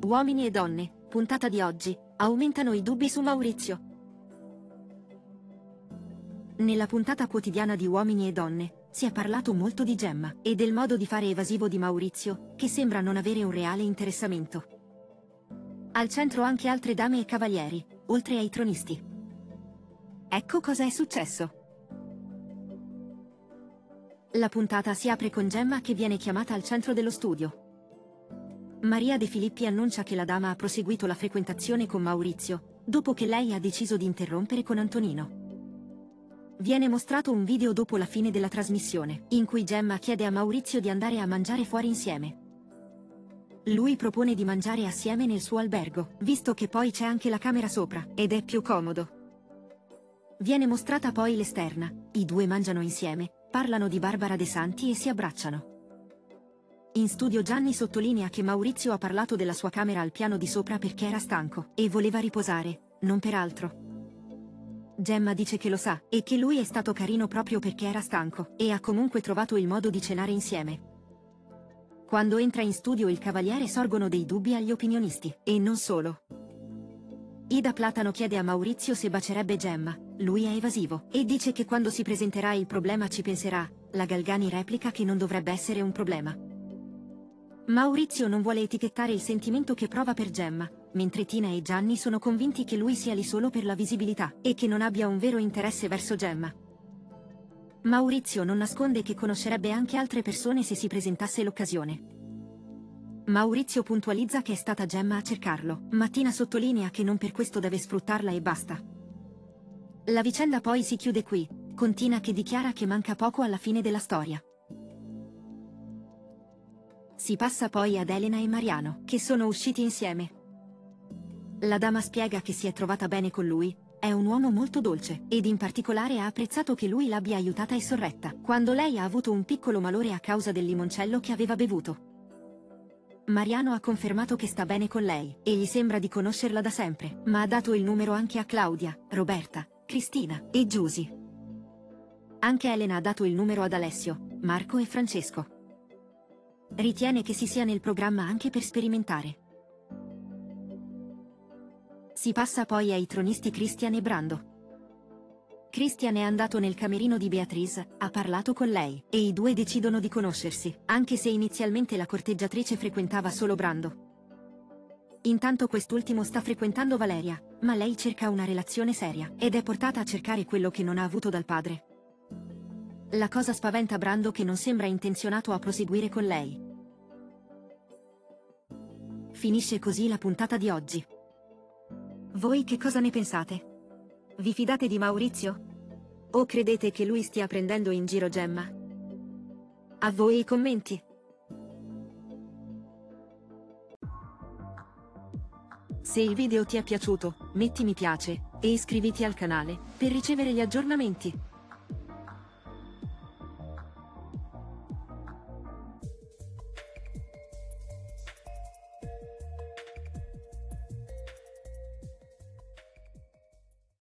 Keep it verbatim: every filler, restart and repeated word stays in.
Uomini e donne, puntata di oggi, aumentano i dubbi su Maurizio. Nella puntata quotidiana di Uomini e donne, si è parlato molto di Gemma e del modo di fare evasivo di Maurizio, che sembra non avere un reale interessamento. Al centro anche altre dame e cavalieri, oltre ai tronisti. Ecco cosa è successo. La puntata si apre con Gemma che viene chiamata al centro dello studio. Maria De Filippi annuncia che la dama ha proseguito la frequentazione con Maurizio, dopo che lei ha deciso di interrompere con Antonino. Viene mostrato un video dopo la fine della trasmissione, in cui Gemma chiede a Maurizio di andare a mangiare fuori insieme. Lui propone di mangiare assieme nel suo albergo, visto che poi c'è anche la camera sopra, ed è più comodo. Viene mostrata poi l'esterna, i due mangiano insieme, parlano di Barbara De Santi e si abbracciano. In studio Gianni sottolinea che Maurizio ha parlato della sua camera al piano di sopra perché era stanco e voleva riposare, non per altro. Gemma dice che lo sa e che lui è stato carino proprio perché era stanco e ha comunque trovato il modo di cenare insieme. Quando entra in studio il cavaliere sorgono dei dubbi agli opinionisti, e non solo. Ida Platano chiede a Maurizio se bacerebbe Gemma, lui è evasivo e dice che quando si presenterà il problema ci penserà. La Galgani replica che non dovrebbe essere un problema. Maurizio non vuole etichettare il sentimento che prova per Gemma, mentre Tina e Gianni sono convinti che lui sia lì solo per la visibilità e che non abbia un vero interesse verso Gemma. Maurizio non nasconde che conoscerebbe anche altre persone se si presentasse l'occasione. Maurizio puntualizza che è stata Gemma a cercarlo, ma Tina sottolinea che non per questo deve sfruttarla e basta. La vicenda poi si chiude qui, con Tina che dichiara che manca poco alla fine della storia. Si passa poi ad Elena e Mariano, che sono usciti insieme. La dama spiega che si è trovata bene con lui, è un uomo molto dolce, ed in particolare ha apprezzato che lui l'abbia aiutata e sorretta, quando lei ha avuto un piccolo malore a causa del limoncello che aveva bevuto. Mariano ha confermato che sta bene con lei, e gli sembra di conoscerla da sempre, ma ha dato il numero anche a Claudia, Roberta, Cristina e Giusy. Anche Elena ha dato il numero ad Alessio, Marco e Francesco. Ritiene che si sia nel programma anche per sperimentare. Si passa poi ai tronisti Christian e Brando. Christian è andato nel camerino di Beatrice, ha parlato con lei, e i due decidono di conoscersi, anche se inizialmente la corteggiatrice frequentava solo Brando. Intanto quest'ultimo sta frequentando Valeria, ma lei cerca una relazione seria, ed è portata a cercare quello che non ha avuto dal padre. La cosa spaventa Brando che non sembra intenzionato a proseguire con lei. Finisce così la puntata di oggi. Voi che cosa ne pensate? Vi fidate di Maurizio? O credete che lui stia prendendo in giro Gemma? A voi i commenti. Se il video ti è piaciuto, metti mi piace e iscriviti al canale per ricevere gli aggiornamenti.